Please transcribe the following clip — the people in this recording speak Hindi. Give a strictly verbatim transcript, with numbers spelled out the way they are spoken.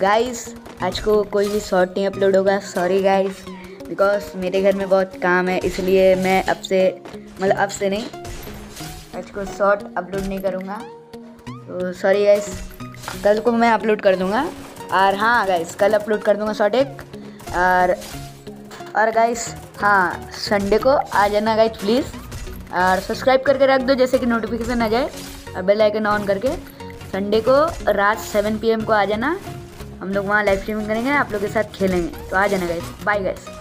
गाइस आज को कोई भी शॉर्ट नहीं अपलोड होगा, सॉरी गाइस, बिकॉज मेरे घर में बहुत काम है, इसलिए मैं अब से मतलब अब से नहीं आज को शॉर्ट अपलोड नहीं करूँगा। तो सॉरी गाइस, कल को मैं अपलोड कर दूँगा। और हाँ गाइस, कल अपलोड कर दूँगा शॉर्ट एक। और और गाइस हाँ, संडे को आ जाना गाइस प्लीज़, और सब्सक्राइब करके रख दो जैसे कि नोटिफिकेशन आ जाए, और बेल आइकन ऑन करके संडे को रात सेवन पी एम को आ जाना। हम लोग वहाँ लाइव स्ट्रीमिंग करेंगे, आप लोग के साथ खेलेंगे, तो आ जाना गाइस। Bye guys.